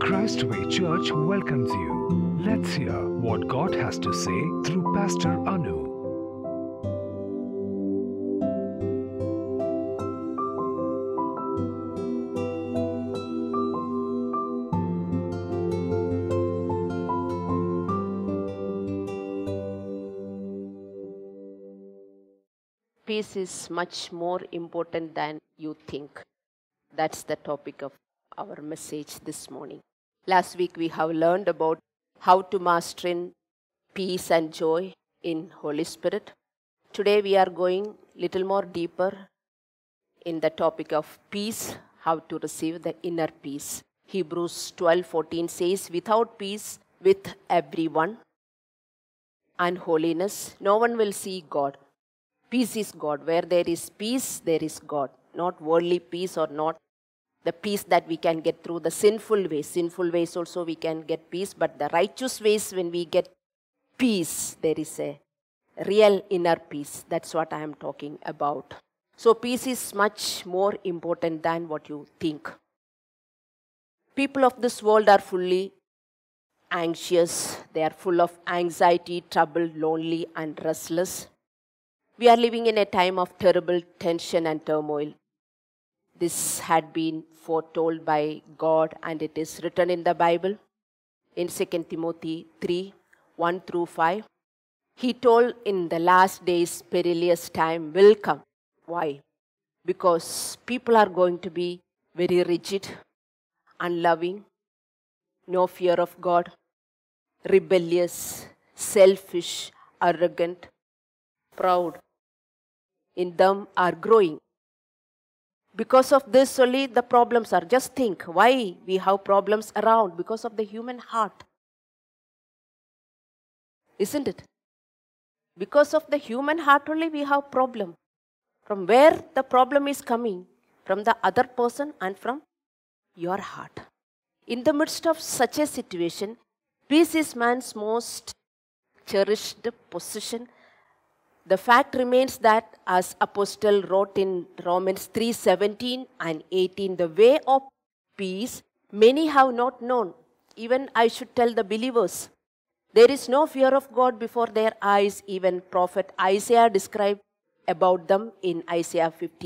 Christ Way Church welcomes you. Let's hear what God has to say through Pastor Annu. Peace is much more important than you think. That's the topic of our message this morning. Last week we have learned about how to master in peace and joy in Holy Spirit. Today we are going little more deeper in the topic of peace, how to receive the inner peace. Hebrews 12:14 says, without peace with everyone and holiness, no one will see God. Peace is God. Where there is peace, there is God. Not worldly peace or not the peace that we can get through the sinful ways. Sinful ways also we can get peace, but the righteous ways, when we get peace, there is a real inner peace. That's what I am talking about. So peace is much more important than what you think. People of this world are fully anxious. They are full of anxiety, trouble, lonely, and restless. We are living in a time of terrible tension and turmoil. This had been foretold by God, and it is written in the Bible in 2 Timothy 3:1-5. He told in the last days perilous time will come. Why? Because people are going to be very rigid, unloving, no fear of God, rebellious, selfish, arrogant, proud. In them are growing. Because of this only the problems are. Just think why we have problems around. Because of the human heart. Isn't it? Because of the human heart only we have problem. From where the problem is coming? From the other person and from your heart. In the midst of such a situation, peace is man's most cherished possession. The fact remains that, as Apostle wrote in Romans 3:17 and 18, the way of peace many have not known. Even I should tell the believers, there is no fear of God before their eyes. Even prophet Isaiah described about them in Isaiah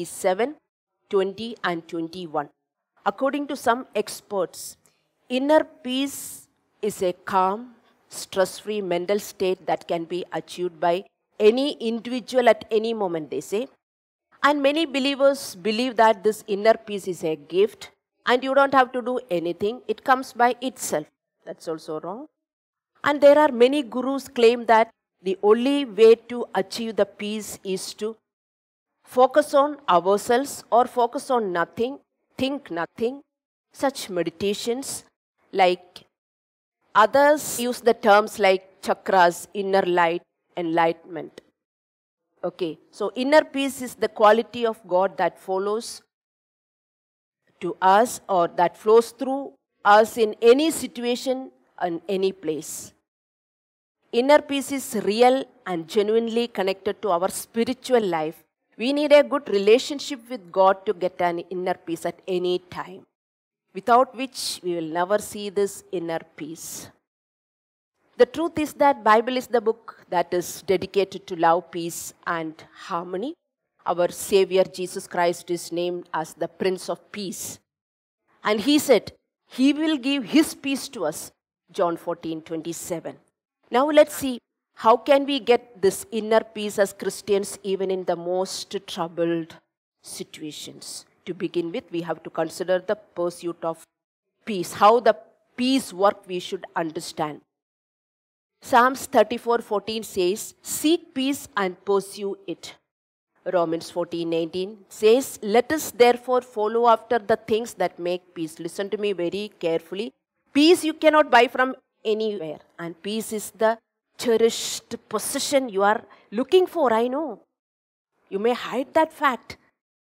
57:20 and 21. According to some experts, inner peace is a calm, stress-free mental state that can be achieved by any individual at any moment, they say. And many believers believe that this inner peace is a gift and you don't have to do anything. It comes by itself. That's also wrong. And there are many gurus claim that the only way to achieve the peace is to focus on ourselves or focus on nothing, think nothing. Such meditations, like others use the terms like chakras, inner light, enlightenment. Okay, so inner peace is the quality of God that follows to us or that flows through us in any situation and any place. Inner peace is real and genuinely connected to our spiritual life. We need a good relationship with God to get an inner peace at any time, without which we will never see this inner peace. The truth is that Bible is the book that is dedicated to love, peace, and harmony. Our Savior Jesus Christ is named as the Prince of Peace. And He said, He will give His peace to us. John 14:27. Now let's see, how can we get this inner peace as Christians even in the most troubled situations? To begin with, we have to consider the pursuit of peace. How the peace work we should understand. Psalms 34:14 says, seek peace and pursue it. Romans 14:18 says, let us therefore follow after the things that make peace. Listen to me very carefully. Peace you cannot buy from anywhere. And peace is the cherished possession you are looking for, I know. You may hide that fact.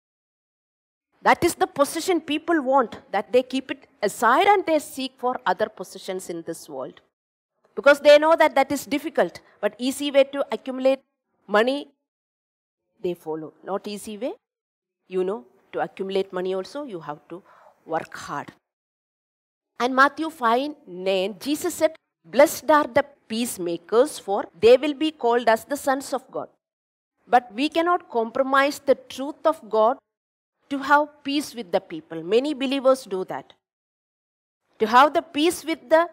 That is the possession people want, that they keep it aside and they seek for other possessions in this world. Because they know that that is difficult, but easy way to accumulate money, they follow. Not easy way. You know, to accumulate money also, you have to work hard. And Matthew 5:9, Jesus said, "Blessed are the peacemakers, for they will be called as the sons of God." But we cannot compromise the truth of God to have peace with the people. Many believers do that. To have the peace with the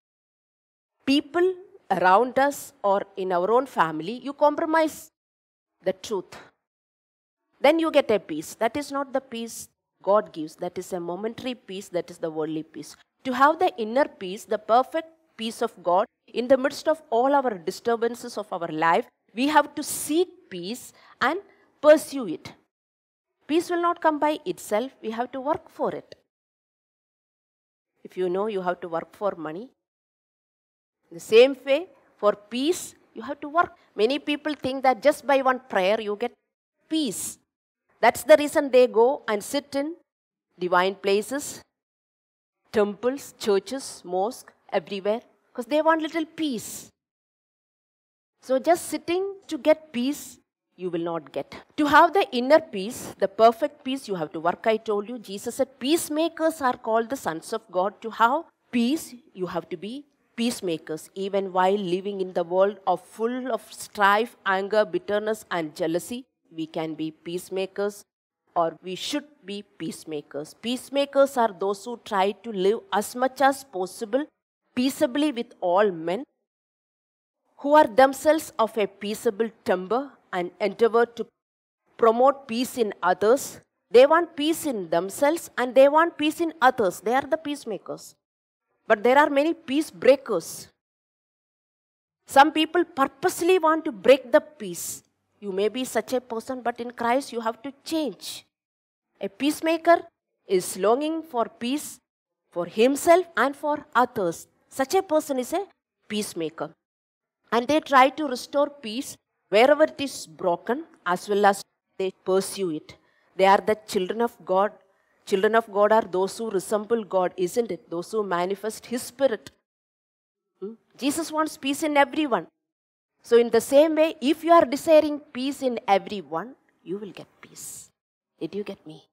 people around us or in our own family, you compromise the truth. Then you get a peace. That is not the peace God gives. That is a momentary peace. That is the worldly peace. To have the inner peace, the perfect peace of God, in the midst of all our disturbances of our life, we have to seek peace and pursue it. Peace will not come by itself. We have to work for it. If you know you have to work for money, the same way, for peace, you have to work. Many people think that just by one prayer you get peace. That's the reason they go and sit in divine places, temples, churches, mosques, everywhere, because they want little peace. So just sitting to get peace, you will not get. To have the inner peace, the perfect peace, you have to work, I told you. Jesus said, peacemakers are called the sons of God. To have peace, you have to be peacemakers. Even while living in the world full of strife, anger, bitterness, and jealousy, we can be peacemakers, or we should be peacemakers. Peacemakers are those who try to live as much as possible peaceably with all men, who are themselves of a peaceable temper and endeavor to promote peace in others. They want peace in themselves and they want peace in others. They are the peacemakers. But there are many peace breakers. Some people purposely want to break the peace. You may be such a person, but in Christ you have to change. A peacemaker is longing for peace for himself and for others. Such a person is a peacemaker. And they try to restore peace wherever it is broken, as well as they pursue it. They are the children of God. Children of God are those who resemble God, isn't it? Those who manifest His Spirit. Jesus wants peace in everyone. So in the same way, if you are desiring peace in everyone, you will get peace. Did you get me?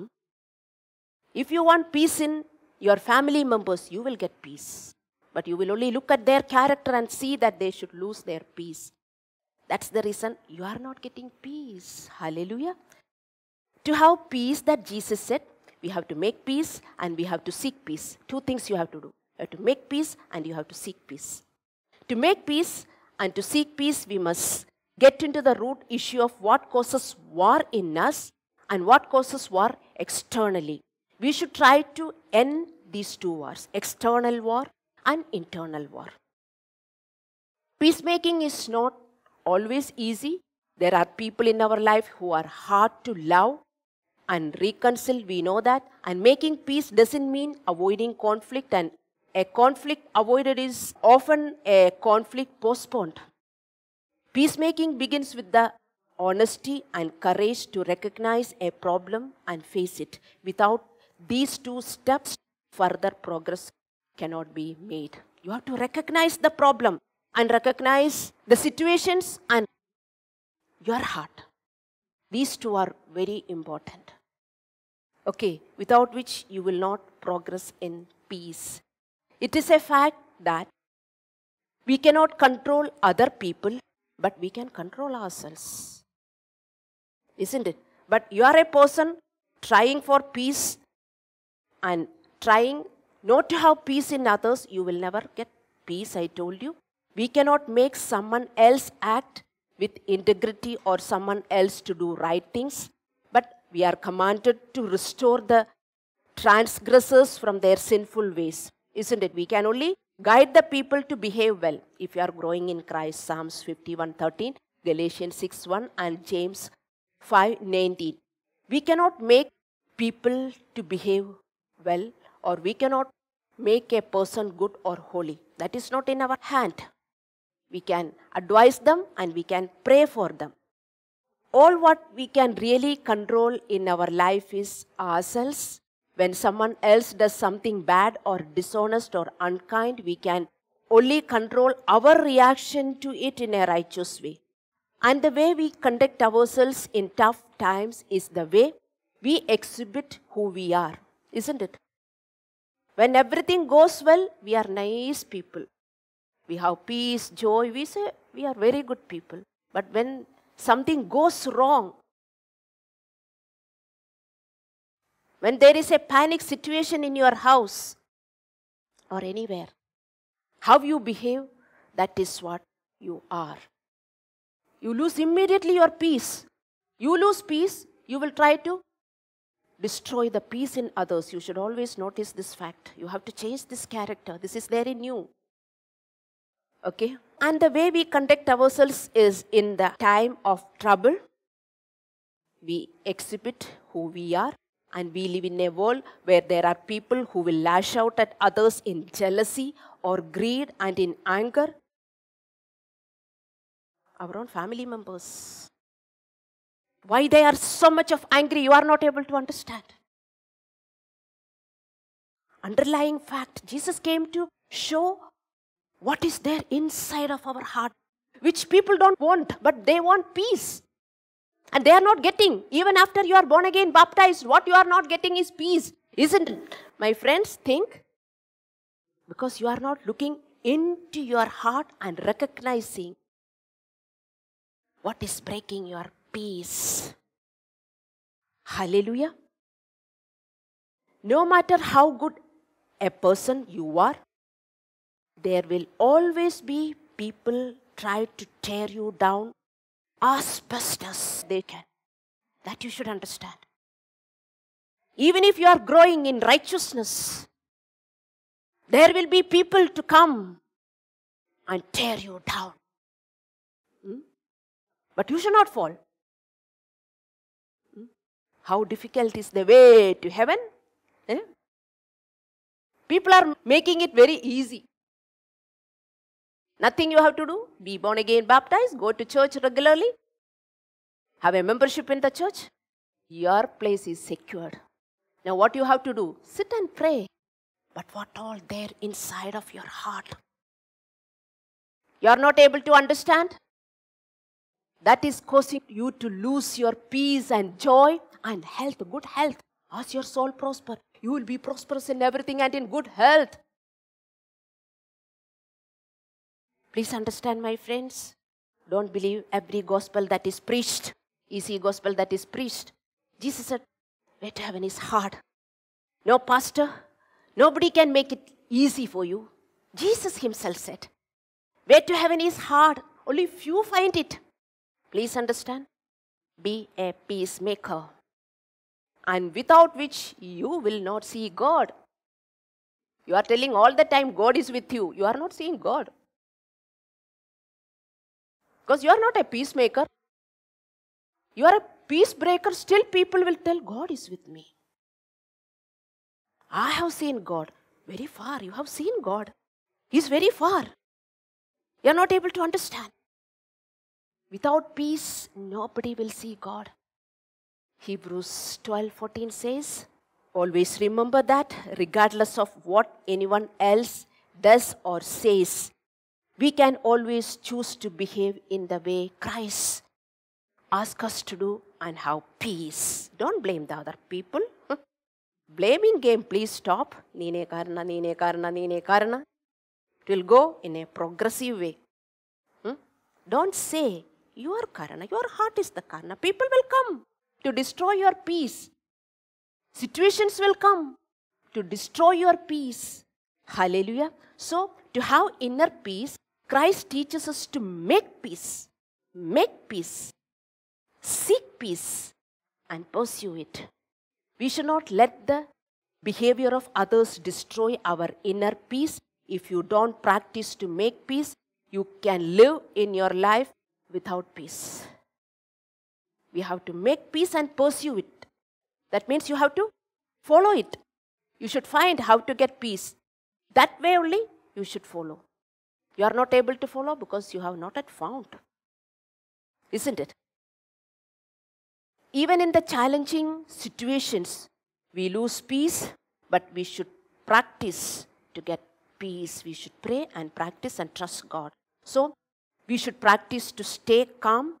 If you want peace in your family members, you will get peace. But you will only look at their character and see that they should lose their peace. That's the reason you are not getting peace. Hallelujah. To have peace that Jesus said, we have to make peace and we have to seek peace. Two things you have to do. You have to make peace and you have to seek peace. To make peace and to seek peace, we must get into the root issue of what causes war in us and what causes war externally. We should try to end these two wars, external war and internal war. Peacemaking is not always easy. There are people in our life who are hard to love and reconcile, we know that. And making peace doesn't mean avoiding conflict, and a conflict avoided is often a conflict postponed. Peacemaking begins with the honesty and courage to recognize a problem and face it. Without these two steps, further progress cannot be made. You have to recognize the problem and recognize the situations and your heart. These two are very important. Okay, without which you will not progress in peace. It is a fact that we cannot control other people, but we can control ourselves. Isn't it? But you are a person trying for peace and trying not to have peace in others, you will never get peace, I told you. We cannot make someone else act with integrity or someone else to do right things, but we are commanded to restore the transgressors from their sinful ways. Isn't it? We can only guide the people to behave well. If you are growing in Christ, Psalms 51:13, Galatians 6:1 and James 5:19. We cannot make people to behave well, or we cannot make a person good or holy. That is not in our hand. We can advise them and we can pray for them. All what we can really control in our life is ourselves. When someone else does something bad or dishonest or unkind, we can only control our reaction to it in a righteous way. And the way we conduct ourselves in tough times is the way we exhibit who we are, isn't it? When everything goes well, we are nice people. We have peace, joy. We say we are very good people. But when something goes wrong, when there is a panic situation in your house or anywhere, how you behave, that is what you are. You lose immediately your peace. You lose peace, you will try to destroy the peace in others. You should always notice this fact. You have to change this character. This is there in you. Okay? And the way we conduct ourselves is in the time of trouble. We exhibit who we are. And we live in a world where there are people who will lash out at others in jealousy or greed and in anger. Our own family members. Why they are so much of angry, you are not able to understand. Underlying fact, Jesus came to show what is there inside of our heart, which people don't want, but they want peace. And they are not getting. Even after you are born again, baptized, what you are not getting is peace. Isn't it? My friends, think. Because you are not looking into your heart and recognizing what is breaking your peace. Hallelujah. No matter how good a person you are, there will always be people try to tear you down as best as they can. That you should understand. Even if you are growing in righteousness, there will be people to come and tear you down. But you should not fall. How difficult is the way to heaven? People are making it very easy. Nothing you have to do. Be born again, baptized, go to church regularly, have a membership in the church. Your place is secured. Now what you have to do? Sit and pray. But what all there inside of your heart? You are not able to understand? That is causing you to lose your peace and joy and health, good health. As your soul prosper, you will be prosperous in everything and in good health. Please understand, my friends. Don't believe every gospel that is preached, easy gospel that is preached. Jesus said, way to heaven is hard. No pastor, nobody can make it easy for you. Jesus himself said, way to heaven is hard. Only few find it. Please understand. Be a peacemaker. And without which you will not see God. You are telling all the time God is with you. You are not seeing God. Because you are not a peacemaker. You are a peace breaker. Still people will tell God is with me. I have seen God. Very far. You have seen God. He is very far. You are not able to understand. Without peace, nobody will see God. Hebrews 12:14 says, always remember that regardless of what anyone else does or says, we can always choose to behave in the way Christ asks us to do and have peace. Don't blame the other people. Blaming game, please stop. Neene karna, neene karna, neene karna. It will go in a progressive way. Don't say, your karna, your heart is the karna. People will come to destroy your peace. Situations will come to destroy your peace. Hallelujah. So, to have inner peace, Christ teaches us to make peace, seek peace, and pursue it. We should not let the behavior of others destroy our inner peace. If you don't practice to make peace, you can live in your life without peace. We have to make peace and pursue it. That means you have to follow it. You should find how to get peace. That way only you should follow. You are not able to follow because you have not yet found. Isn't it? Even in the challenging situations, we lose peace, but we should practice to get peace. We should pray and practice and trust God. So, we should practice to stay calm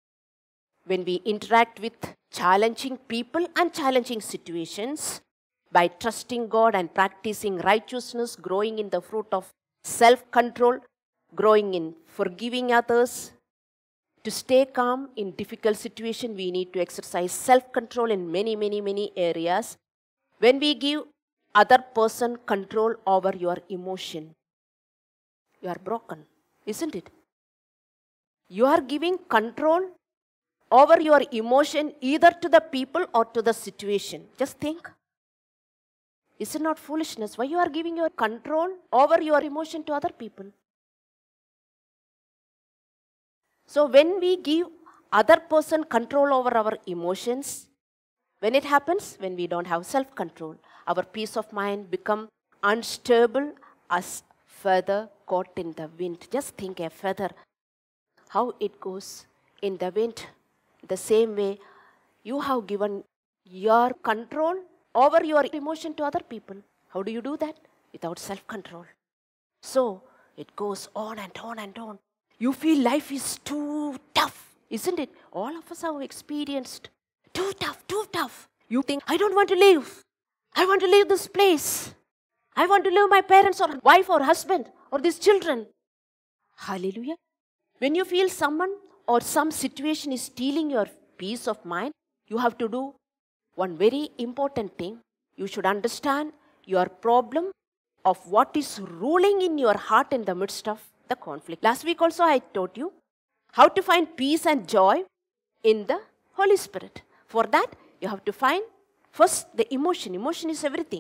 when we interact with challenging people and challenging situations. by trusting God and practicing righteousness, growing in the fruit of self-control, growing in forgiving others. To stay calm in difficult situation, we need to exercise self-control in many, many, many areas. When we give other person control over your emotion, you are broken, isn't it? You are giving control over your emotion either to the people or to the situation. Just think. Is it not foolishness? Why you are giving your control over your emotion to other people? So when we give other person control over our emotions, when it happens, when we don't have self-control, our peace of mind become unstable as feather caught in the wind. Just think a feather, how it goes in the wind. The same way, you have given your control over your emotion to other people. How do you do that? Without self-control. So it goes on and on and on. You feel life is too tough, isn't it? All of us have experienced too tough, too tough. You think, I don't want to live. I want to leave this place. I want to leave my parents or wife or husband or these children. Hallelujah. When you feel someone or some situation is stealing your peace of mind, you have to do one very important thing. You should understand your problem of what is ruling in your heart in the midst of the conflict. Last week also I taught you how to find peace and joy in the Holy Spirit. For that, you have to find first the emotion. Emotion is everything.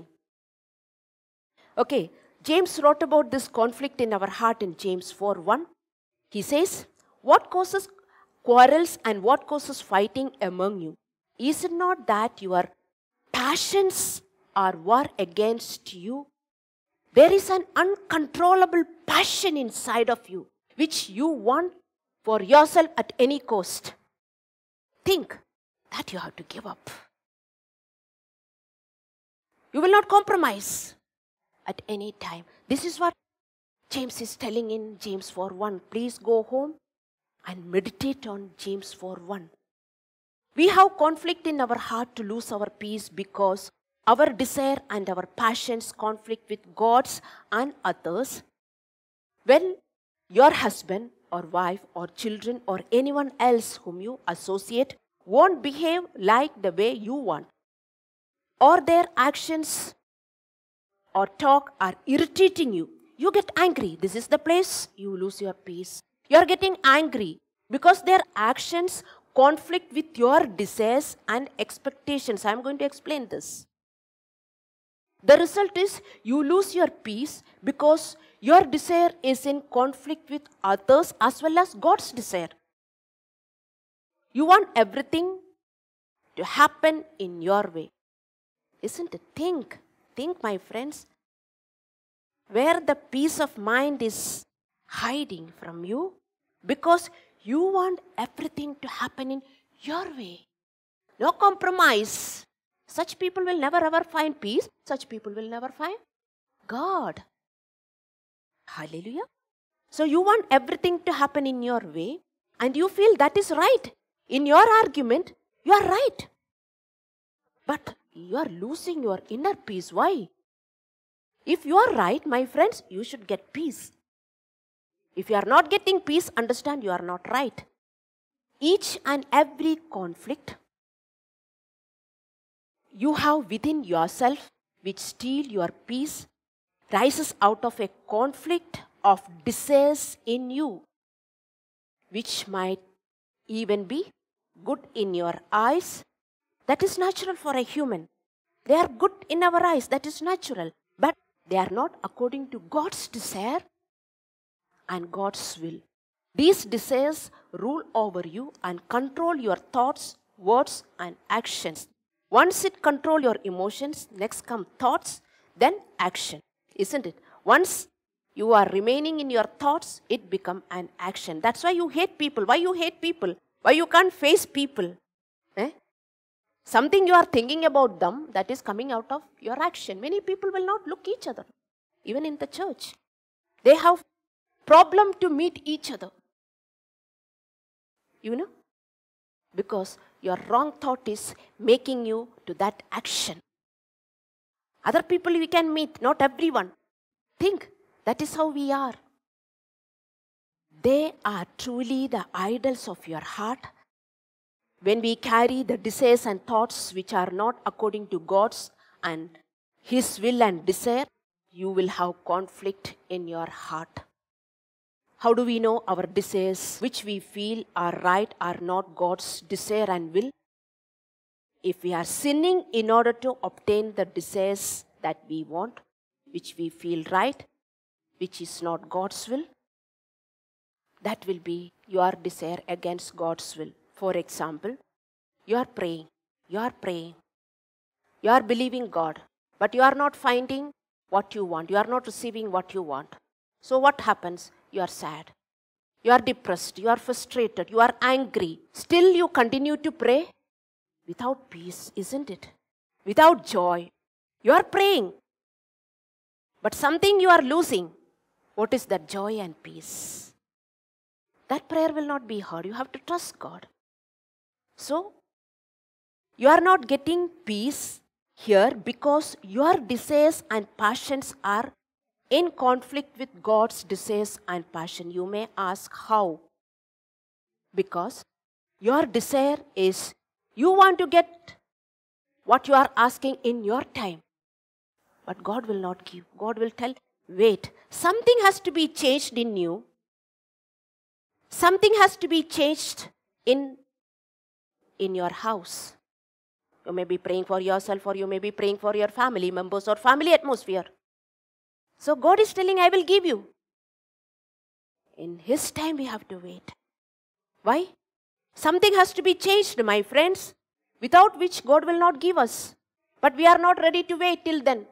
Okay, James wrote about this conflict in our heart in James 4:1. He says, what causes quarrels and what causes fighting among you? Is it not that your passions are war against you? There is an uncontrollable passion inside of you which you want for yourself at any cost. Think that you have to give up. You will not compromise at any time. This is what James is telling in James 4:1. Please go home and meditate on James 4:1. We have conflict in our heart to lose our peace because our desire and our passions conflict with God's and others. When your husband or wife or children or anyone else whom you associate won't behave like the way you want, or their actions or talk are irritating you, you get angry. This is the place you lose your peace. You are getting angry because their actions conflict with your desires and expectations. I am going to explain this. The result is you lose your peace because your desire is in conflict with others as well as God's desire. You want everything to happen in your way. Isn't it? Think, my friends, where the peace of mind is hiding from you because you want everything to happen in your way. No compromise. Such people will never ever find peace. Such people will never find God. Hallelujah. So you want everything to happen in your way and you feel that is right. In your argument, you are right. But you are losing your inner peace. Why? If you are right, my friends, you should get peace. If you are not getting peace, understand you are not right. Each and every conflict you have within yourself which steal your peace rises out of a conflict of desires in you, which might even be good in your eyes. That is natural for a human. They are good in our eyes. That is natural. But they are not according to God's desire and God's will. These desires rule over you and control your thoughts, words, and actions. Once it controls your emotions, next come thoughts, then action. Isn't it? Once you are remaining in your thoughts, it becomes an action. That's why you hate people. Why you hate people? Why you can't face people? Something you are thinking about them, that is coming out of your action. Many people will not look each other, even in the church. They have problem to meet each other. You know? Because your wrong thought is making you to that action. Other people we can meet, not everyone. Think, that is how we are. They are truly the idols of your heart. When we carry the desires and thoughts which are not according to God's and His will and desire, you will have conflict in your heart. How do we know our desires which we feel are right are not God's desire and will? If we are sinning in order to obtain the desires that we want, which we feel right, which is not God's will, that will be your desire against God's will. For example, you are praying, you are believing God, but you are not finding what you want, you are not receiving what you want. So what happens? You are sad, you are depressed, you are frustrated, you are angry. Still you continue to pray without peace, isn't it? Without joy. You are praying, but something you are losing. What is that joy and peace? That prayer will not be heard. You have to trust God. So, you are not getting peace here because your desires and passions are in conflict with God's desires and passion. You may ask how? Because your desire is you want to get what you are asking in your time. But God will not give. God will tell, wait, something has to be changed in you. Something has to be changed in your house. You may be praying for yourself, or you may be praying for your family members or family atmosphere. So God is telling, I will give you. In His time we have to wait. Why? Something has to be changed, my friends, without which God will not give us. But we are not ready to wait till then.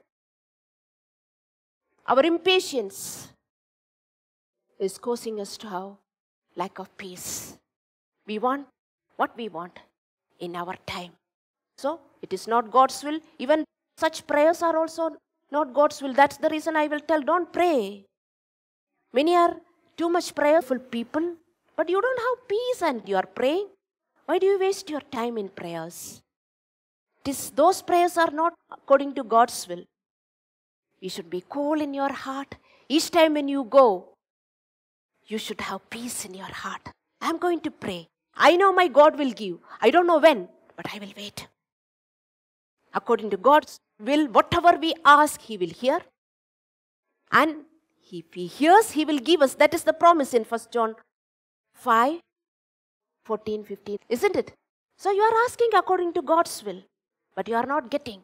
Our impatience is causing us to have lack of peace. We want what we want in our time. So, it is not God's will. Even such prayers are also not God's will. That's the reason I will tell, don't pray. Many are too much prayerful people, but you don't have peace and you are praying. Why do you waste your time in prayers? Those prayers are not according to God's will. You should be cool in your heart. Each time when you go, you should have peace in your heart. I am going to pray. I know my God will give. I don't know when, but I will wait. According to God's will, whatever we ask, He will hear. And if He hears, He will give us. That is the promise in 1 John 5, 14, 15. Isn't it? So you are asking according to God's will, but you are not getting.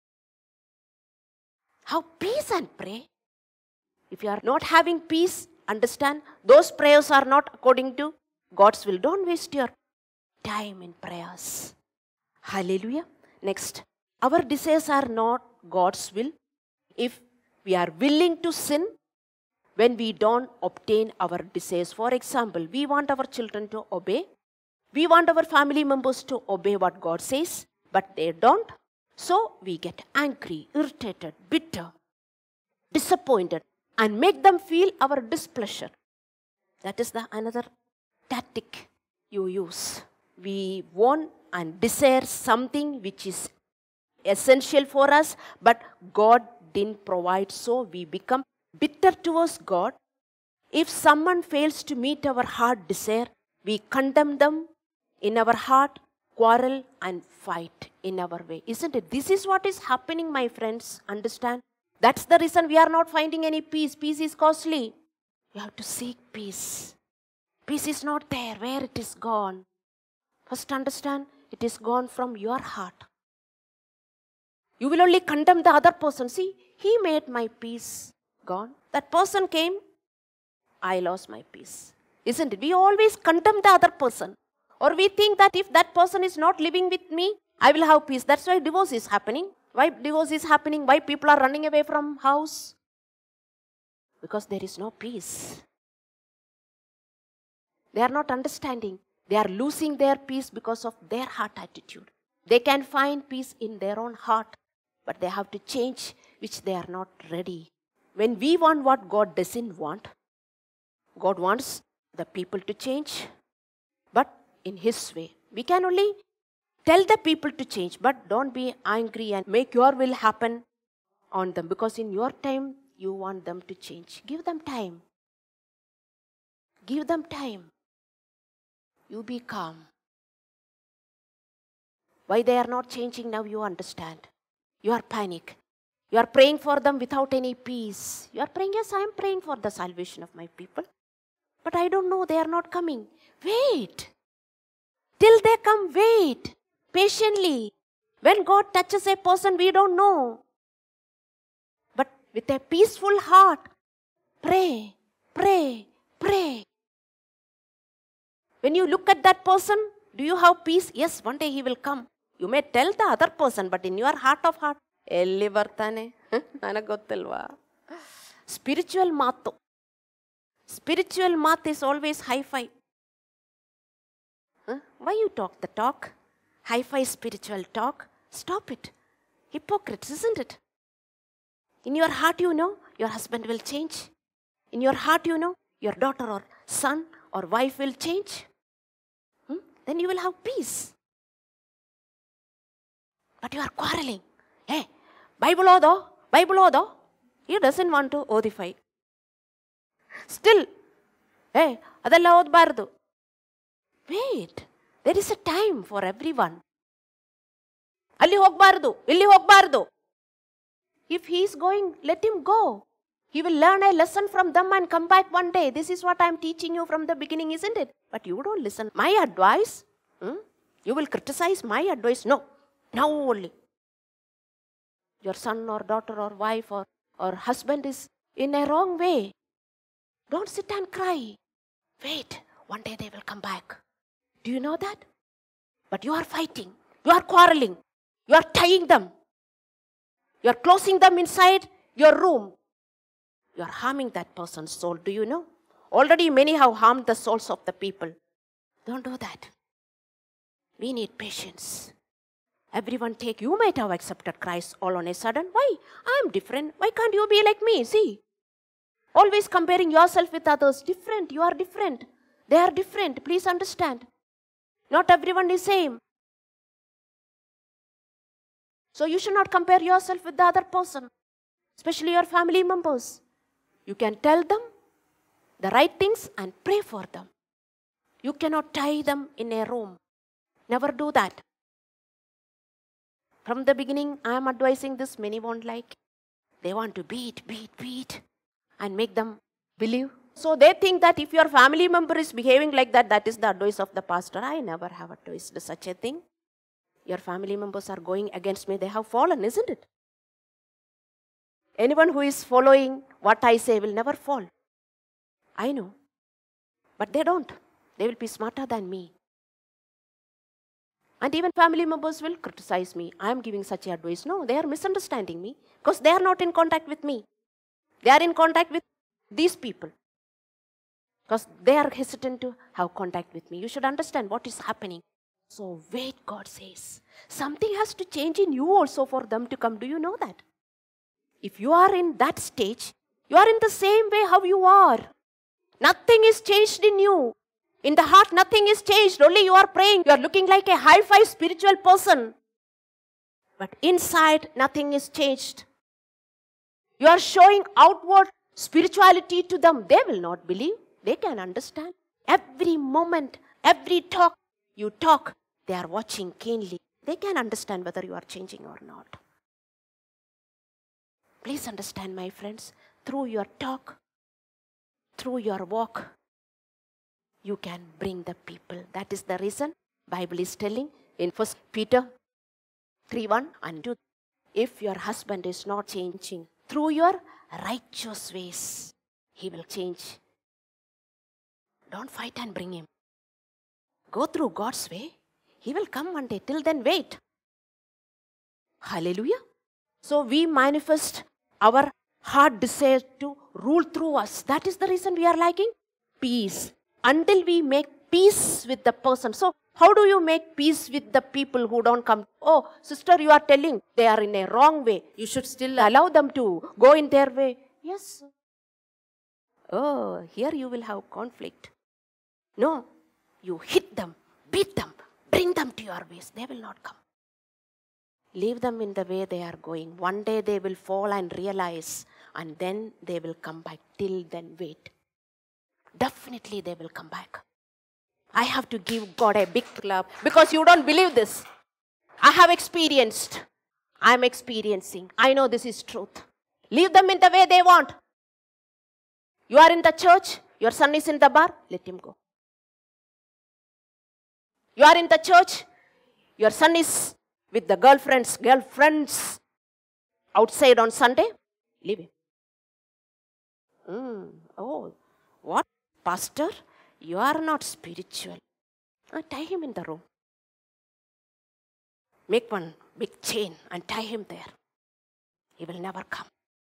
Have peace and pray. If you are not having peace, understand, those prayers are not according to God's will. Don't waste your time in prayers. Hallelujah. Next, our desires are not God's will. If we are willing to sin when we don't obtain our desires. For example, we want our children to obey. We want our family members to obey what God says, but they don't. So we get angry, irritated, bitter, disappointed, and make them feel our displeasure. That is another tactic you use. We want and desire something which is essential for us, but God didn't provide, so we become bitter towards God. If someone fails to meet our heart desire, we condemn them in our heart, quarrel and fight in our way. Isn't it? This is what is happening, my friends. Understand? That's the reason we are not finding any peace. Peace is costly. You have to seek peace. Peace is not there. Where it is gone? First understand, it is gone from your heart. You will only condemn the other person. See, he made my peace gone. That person came, I lost my peace. Isn't it? We always condemn the other person. Or we think that if that person is not living with me, I will have peace. That's why divorce is happening. Why divorce is happening? Why people are running away from house? Because there is no peace. They are not understanding. They are losing their peace because of their heart attitude. They can find peace in their own heart, but they have to change, which they are not ready. When we want what God doesn't want, God wants the people to change, but in His way. We can only tell the people to change, but don't be angry and make your will happen on them, because in your time, you want them to change. Give them time. Give them time. You be calm. Why they are not changing now, you understand. You are panic. You are praying for them without any peace. You are praying, yes, I am praying for the salvation of my people. But I don't know, they are not coming. Wait. Till they come, wait. Patiently. When God touches a person, we don't know. But with a peaceful heart, pray, pray, pray. When you look at that person, do you have peace? Yes, one day he will come. You may tell the other person, but in your heart of heart, ಎಲ್ಲಿ ಬರ್ತಾನೆ ನನಗೆ ಗೊತ್ತಿಲ್ವಾ? Spiritual ಮಾತು. Spiritual math is always hi-fi. Why you talk the talk? Hi-fi spiritual talk. Stop it. Hypocrites, isn't it? In your heart you know your husband will change. In your heart you know your daughter or son or wife will change. Then you will have peace. But you are quarreling. Hey, Bible odo, Bible odo. He doesn't want to odify. Still, hey, adella odbardu. Wait, there is a time for everyone. Ali hogbardu, illi hogbardu. If he is going, let him go. He will learn a lesson from them and come back one day. This is what I am teaching you from the beginning, isn't it? But you don't listen. My advice, you will criticize my advice. No, now only. Your son or daughter or wife or husband is in a wrong way. Don't sit and cry. Wait, one day they will come back. Do you know that? But you are fighting. You are quarreling. You are tying them. You are closing them inside your room. You are harming that person's soul. Do you know? Already many have harmed the souls of the people. Don't do that. We need patience. Everyone take, you might have accepted Christ all on a sudden. Why? I am different. Why can't you be like me? See? Always comparing yourself with others. Different. You are different. They are different. Please understand. Not everyone is same. So you should not compare yourself with the other person. Especially your family members. You can tell them the right things and pray for them. You cannot tie them in a room. Never do that. From the beginning, I am advising this. Many won't like. They want to beat, and make them believe. So they think that if your family member is behaving like that, that is the advice of the pastor. I never have advised such a thing. Your family members are going against me. They have fallen, isn't it? Anyone who is following what I say will never fall. I know. But they don't. They will be smarter than me. And even family members will criticize me. I am giving such advice. No, they are misunderstanding me because they are not in contact with me. They are in contact with these people because they are hesitant to have contact with me. You should understand what is happening. So wait, God says. Something has to change in you also for them to come. Do you know that? If you are in that stage, you are in the same way how you are. Nothing is changed in you. In the heart, nothing is changed. Only you are praying. You are looking like a hi-fi spiritual person. But inside, nothing is changed. You are showing outward spirituality to them. They will not believe. They can understand. Every moment, every talk you talk, they are watching keenly. They can understand whether you are changing or not. Please understand, my friends, through your talk, through your walk, you can bring the people. That is the reason Bible is telling in 1 Peter 3:1 and 2. If your husband is not changing through your righteous ways, he will change. Don't fight and bring him. Go through God's way. He will come one day. Till then, wait. Hallelujah. So we manifest our heart desire to rule through us. That is the reason we are lacking peace. Until we make peace with the person. So, how do you make peace with the people who don't come? Oh, sister, you are telling they are in a wrong way. You should still allow them to go in their way. Yes. Oh, here you will have conflict. No, you hit them, beat them, bring them to your ways. They will not come. Leave them in the way they are going. One day they will fall and realize, and then they will come back. Till then, wait. Definitely they will come back. I have to give God a big clap because you don't believe this. I have experienced. I am experiencing. I know this is truth. Leave them in the way they want. You are in the church. Your son is in the bar. Let him go. You are in the church. Your son is with the girlfriends outside on Sunday. Leave him. Oh, what? Pastor, you are not spiritual. Tie him in the room. Make one big chain and tie him there. He will never come.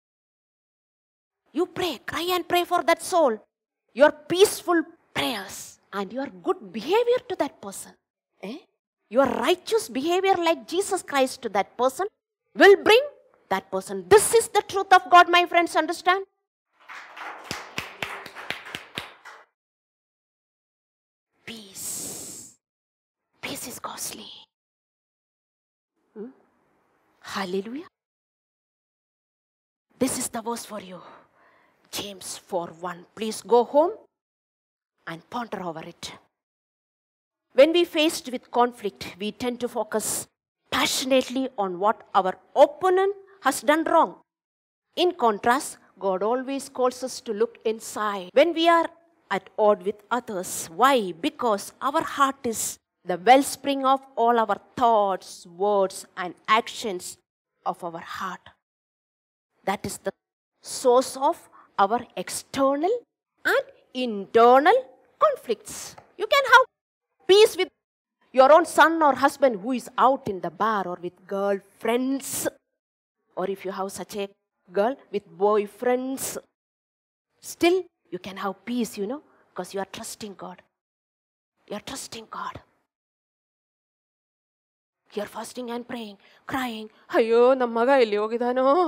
You pray, cry and pray for that soul. Your peaceful prayers and your good behavior to that person. Your righteous behavior like Jesus Christ to that person will bring that person. This is the truth of God, my friends, understand? Peace. Peace is costly. Hallelujah. This is the verse for you. James 4:1. Please go home and ponder over it. When we faced with conflict, we tend to focus passionately on what our opponent has done wrong. In contrast, God always calls us to look inside. When we are at odds with others, why? Because our heart is the wellspring of all our thoughts, words, and actions of our heart. That is the source of our external and internal conflicts. You can have peace with your own son or husband who is out in the bar or with girlfriends. Or if you have such a girl with boyfriends. Still, you can have peace, because you are trusting God. You are trusting God. You are fasting and praying, crying. Ayyo, nammaga illi hogidano.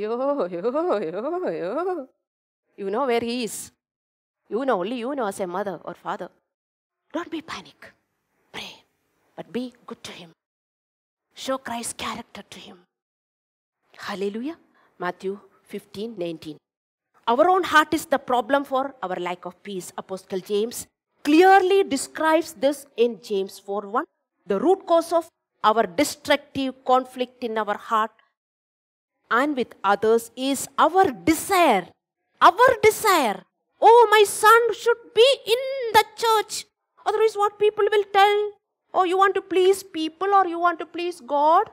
Ayyo. You know where he is. Only you know as a mother or father. Don't be panic. Pray. But be good to him. Show Christ's character to him. Hallelujah. Matthew 15:19. Our own heart is the problem for our lack of peace. Apostle James clearly describes this in James 4:1. The root cause of our destructive conflict in our heart and with others is our desire. Our desire. Oh, my son should be in the church. Otherwise, what people will tell? Oh, you want to please people or you want to please God?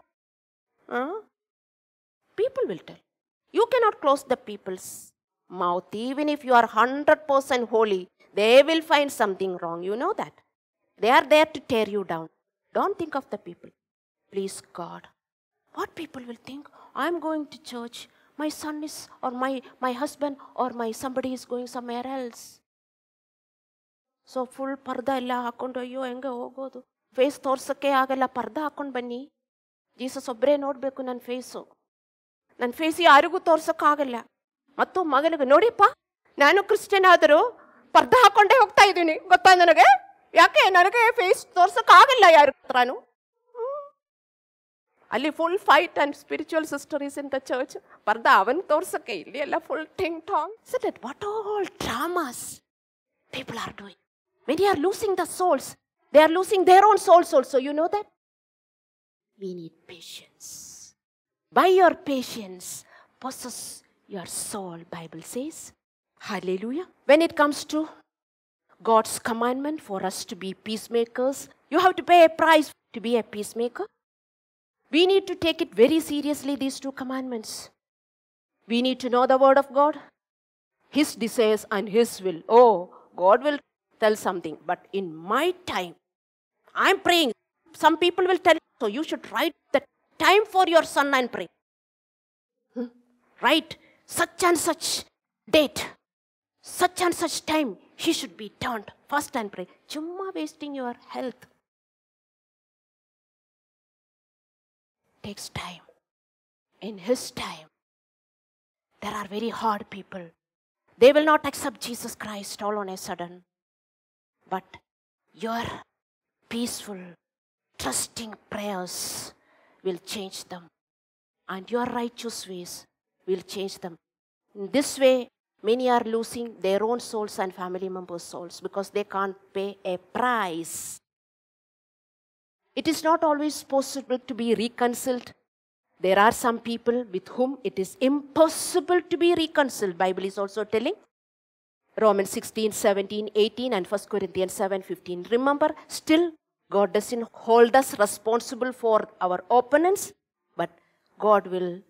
People will tell. You cannot close the people's mouth. Even if you are 100% holy, they will find something wrong. You know that. They are there to tear you down. Don't think of the people. Please God. What people will think? I'm going to church. My son is, or my husband, or my somebody is going somewhere else. So full parda ella hakondu ayyo henge hogodu. Face ತೋರ್ಸಕ್ಕೆ ಆಗಲ್ಲ ಪರ್ದ ಹಾಕೊಂಡು ಬನ್ನಿ. Jesus ಒಬ್ಬರೇ ನೋಡಬೇಕು ನನ್ನ face. ನನ್ನ face ಯಾರಿಗೂ ತೋರ್ಸಕ್ಕಾಗಲ್ಲ. ಮತ್ತು ಮಗನಿಗೆ ನೋಡಿಪ್ಪ ನಾನು ಕ್ರಿಶ್ಚಿಯನ್ ಆದರೂ ಪರ್ದ ಹಾಕೊಂಡೇ ಹೋಗ್ತಾ ಇದ್ದೀನಿ ಗೊತ್ತಾ ನನಗೆ. ಯಾಕೆ ನನಗೆ ಫೇಸ್ ತೋರ್ಸಕ್ಕಾಗಲ್ಲ ಯಾರ ಹತ್ರನೂ. ಅಲ್ಲಿ full fight and spiritual sister is in the church. ಪರ್ದ ಅವನ್ ತೋರ್ಸಕ್ಕೆ ಇಲ್ಲಿ ಎಲ್ಲ ಫುಲ್ ಟಿಂಗ್ ಟಾಂಗ್. So that what all dramas people are doing. When they are losing the souls, they are losing their own souls also. You know that? We need patience. By your patience, possess your soul, Bible says. Hallelujah. When it comes to God's commandment for us to be peacemakers, you have to pay a price to be a peacemaker. We need to take it very seriously, these two commandments. We need to know the word of God, his desires and his will. Oh, God will tell something, but in my time, I'm praying. Some people will tell, so you should write the time for your son and pray. Write such and such date, such and such time, he should be turned. Fast and pray. Chumma wasting your health. Takes time. In his time, there are very hard people. They will not accept Jesus Christ all on a sudden. But your peaceful, trusting prayers will change them. And your righteous ways will change them. In this way, many are losing their own souls and family members' souls because they can't pay a price. It is not always possible to be reconciled. There are some people with whom it is impossible to be reconciled. Bible is also telling. Romans 16, 17, 18 and 1 Corinthians 7, 15. Remember, still God doesn't hold us responsible for our opponents, but God will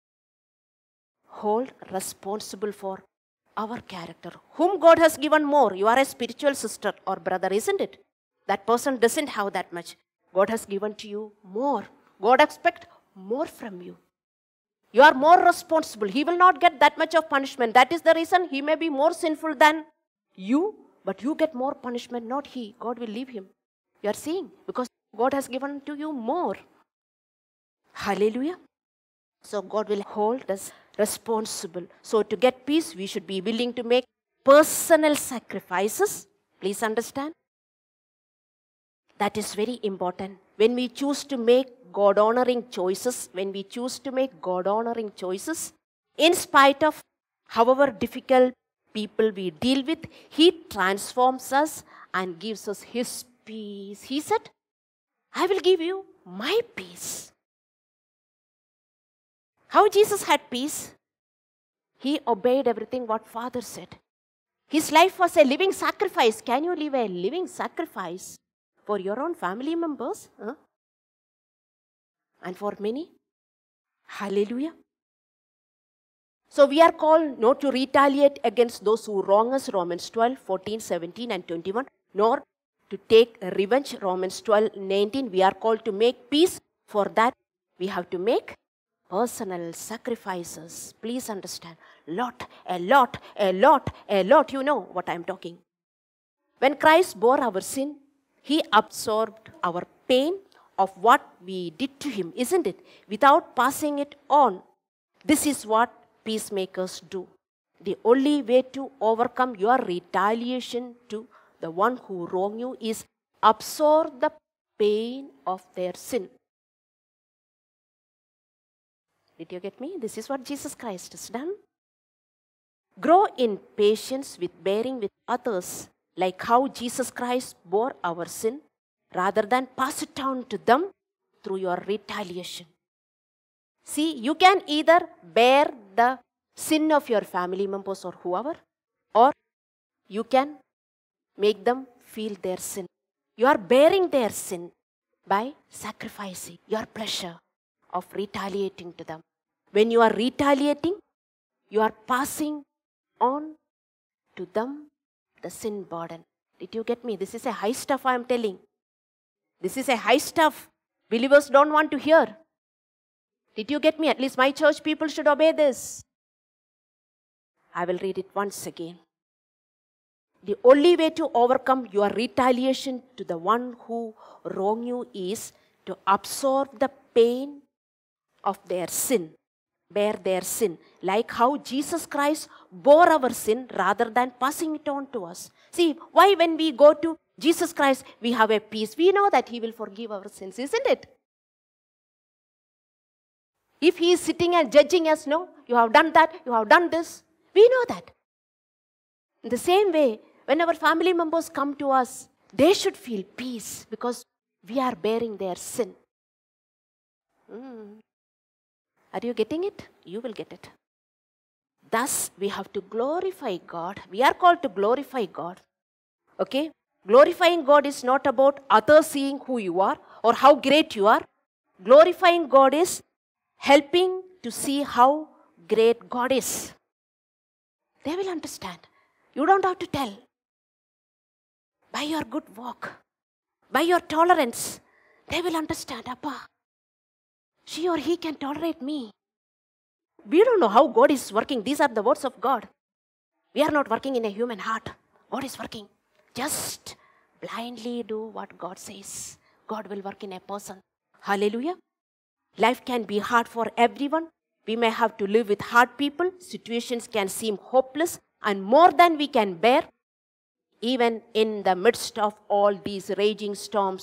hold responsible for our character. Whom God has given more. You are a spiritual sister or brother, isn't it? That person doesn't have that much. God has given to you more. God expects more from you. You are more responsible. He will not get that much of punishment. That is the reason he may be more sinful than you, but you get more punishment, not he. God will leave him. You are seeing? Because God has given to you more. Hallelujah. So God will hold us responsible. So to get peace, we should be willing to make personal sacrifices. Please understand. That is very important. When we choose to make God-honoring choices, in spite of however difficult people we deal with, He transforms us and gives us His peace. He said, I will give you my peace. How Jesus had peace? He obeyed everything what Father said. His life was a living sacrifice. Can you live a living sacrifice for your own family members? And for many? Hallelujah. So we are called not to retaliate against those who wrong us, Romans 12, 14, 17 and 21, nor to take revenge, Romans 12, 19. We are called to make peace. For that, we have to make personal sacrifices. Please understand. A lot. You know what I am talking. When Christ bore our sin, He absorbed our pain of what we did to Him, isn't it? Without passing it on. This is what peacemakers do. The only way to overcome your retaliation to the one who wronged you is absorb the pain of their sin. Did you get me? This is what Jesus Christ has done. Grow in patience with bearing with others, like how Jesus Christ bore our sin, rather than pass it on to them through your retaliation. See, you can either bear the sin of your family members or whoever, or you can make them feel their sin. You are bearing their sin by sacrificing your pleasure of retaliating to them. When you are retaliating, you are passing on to them the sin burden. Did you get me? This is a high stuff I am telling. This is a high stuff believers don't want to hear. Did you get me? At least my church people should obey this. I will read it once again. The only way to overcome your retaliation to the one who wronged you is to absorb the pain of their sin. Bear their sin. Like how Jesus Christ bore our sin rather than passing it on to us. See, why when we go to Jesus Christ, we have a peace. We know that He will forgive our sins, isn't it? If He is sitting and judging us, no, you have done that, you have done this. We know that. In the same way, when our family members come to us, they should feel peace because we are bearing their sin. Are you getting it? You will get it. Thus, we have to glorify God. We are called to glorify God. Okay? Glorifying God is not about others seeing who you are or how great you are. Glorifying God is helping to see how great God is. They will understand. You don't have to tell. By your good walk, by your tolerance, they will understand, Appa, she or he can tolerate me. We don't know how God is working. These are the words of God. We are not working in a human heart. God is working. Just blindly do what God says. God will work in a person. Hallelujah. Life can be hard for everyone. We may have to live with hard people. Situations can seem hopeless and more than we can bear. Even in the midst of all these raging storms,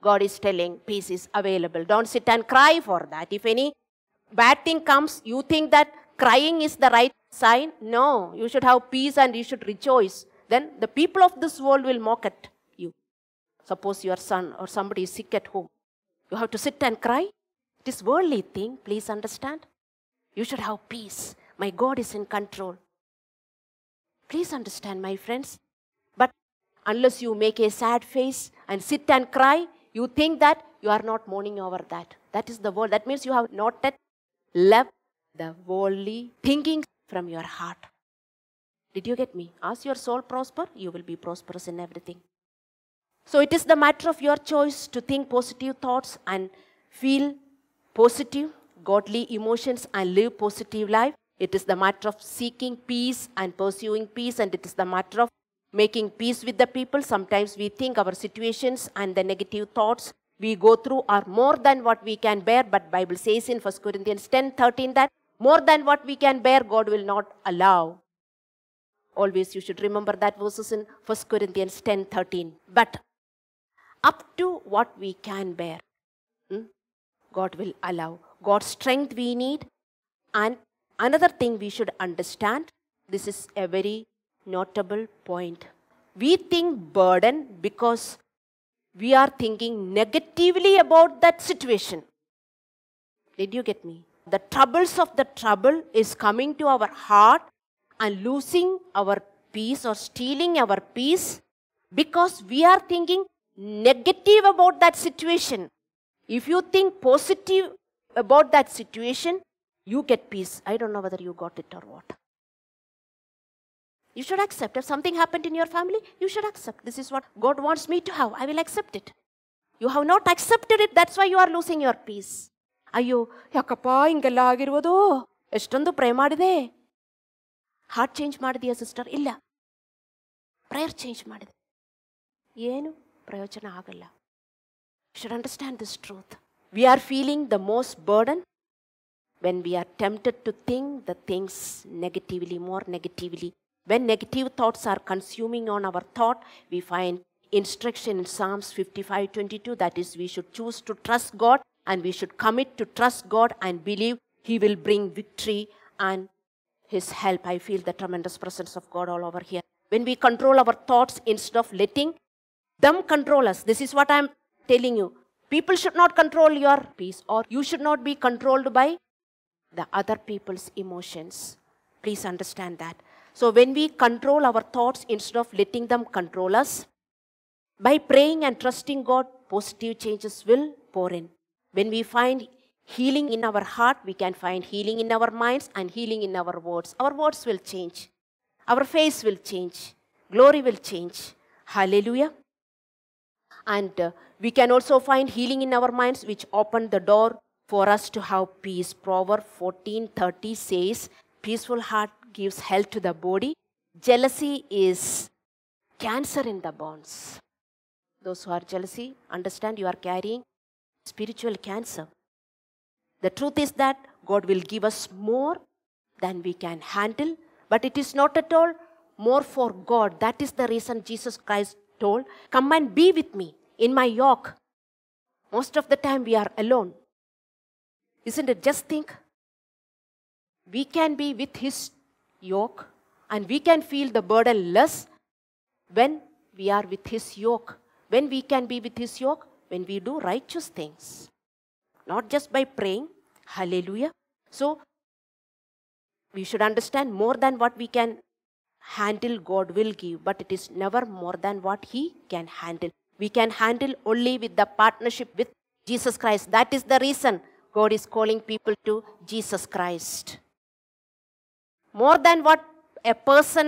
God is telling peace is available. Don't sit and cry for that. If any bad thing comes, you think that crying is the right sign? No, you should have peace and you should rejoice. Then the people of this world will mock at you. Suppose your son or somebody is sick at home. You have to sit and cry? It is worldly thing, please understand. You should have peace. My God is in control. Please understand, my friends. But unless you make a sad face and sit and cry, you think that you are not mourning over that. That is the world. That means you have not yet left the worldly thinking from your heart. Did you get me? As your soul prosper, you will be prosperous in everything. So it is the matter of your choice to think positive thoughts and feel positive, godly emotions and live positive life. It is the matter of seeking peace and pursuing peace, and it is the matter of making peace with the people. Sometimes we think our situations and the negative thoughts we go through are more than what we can bear, but Bible says in 1 Corinthians 10:13 that more than what we can bear, God will not allow. Always you should remember that verses in 1 Corinthians 10:13. But up to what we can bear, God will allow. God's strength we need. And another thing we should understand, this is a very notable point. We think burden because we are thinking negatively about that situation. Did you get me? The troubles of the trouble is coming to our heart and losing our peace or stealing our peace because we are thinking negative about that situation. If you think positive about that situation, you get peace. I don't know whether you got it or what. You should accept. If something happened in your family, you should accept. This is what God wants me to have. I will accept it. You have not accepted it. That's why you are losing your peace. ಅಯ್ಯೋ ಯಾಕಪ್ಪ ಹಿಂಗೆಲ್ಲ ಆಗಿರ್ಬೋದು, ಎಷ್ಟೊಂದು pray ಮಾಡಿದೆ. Heart change ಮಾಡಿದೆಯಾ sister? ಇಲ್ಲ. Prayer change ಮಾಡಿದೆ. ಏನು ಪ್ರಯೋಜನ ಆಗಲ್ಲ. You should understand this truth. We are feeling the most burden when we are tempted to think the things negatively, more negatively. When negative thoughts are consuming on our thought, we find instruction in Psalms 55:22, that is, we should choose to trust God and we should commit to trust God and believe He will bring victory and His help. I feel the tremendous presence of God all over here. When we control our thoughts instead of letting them control us, this is what I am telling you. People should not control your peace, or you should not be controlled by the other people's emotions. Please understand that. So when we control our thoughts instead of letting them control us, by praying and trusting God, positive changes will pour in. When we find healing in our heart, we can find healing in our minds and healing in our words. Our words will change. Our face will change. Glory will change. Hallelujah. And we can also find healing in our minds, which open the door for us to have peace. Proverbs 14:30 says, peaceful heart gives health to the body. Jealousy is cancer in the bones. Those who are jealousy, understand you are carrying spiritual cancer. The truth is that God will give us more than we can handle, but it is not at all more for God. That is the reason Jesus Christ told, come and be with me in my yoke. Most of the time we are alone. Isn't it? Just think. We can be with His yoke and we can feel the burden less when we are with His yoke. When we can be with His yoke? When we do righteous things. Not just by praying. Hallelujah. So, we should understand more than what we can handle, God will give. But it is never more than what He can handle. We can handle only with the partnership with Jesus Christ. That is the reason God is calling people to Jesus Christ. More than what a person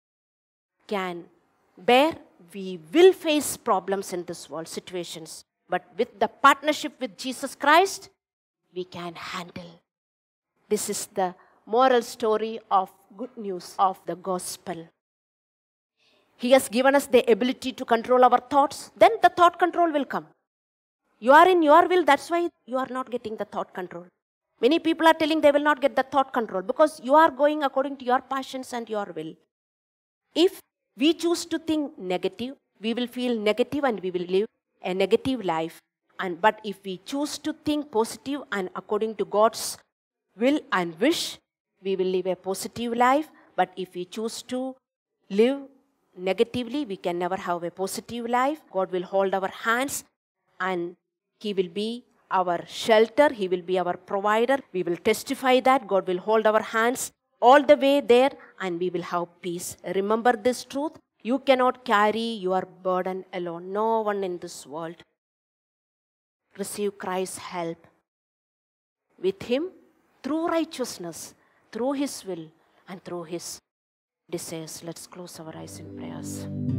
can bear, we will face problems in this world, situations. But with the partnership with Jesus Christ, we can handle. This is the moral story of good news of the gospel. He has given us the ability to control our thoughts. Then the thought control will come. You are in your will, that's why you are not getting the thought control. Many people are telling they will not get the thought control because you are going according to your passions and your will. If we choose to think negative, we will feel negative and we will live a negative life. But if we choose to think positive and according to God's will and wish, we will live a positive life. But if we choose to live negatively, we can never have a positive life. God will hold our hands and He will be our shelter. He will be our provider. We will testify that God will hold our hands all the way there and we will have peace. Remember this truth. You cannot carry your burden alone. No one in this world. Receive Christ's help with Him through righteousness, through His will, and through His desires. Let's close our eyes in prayers.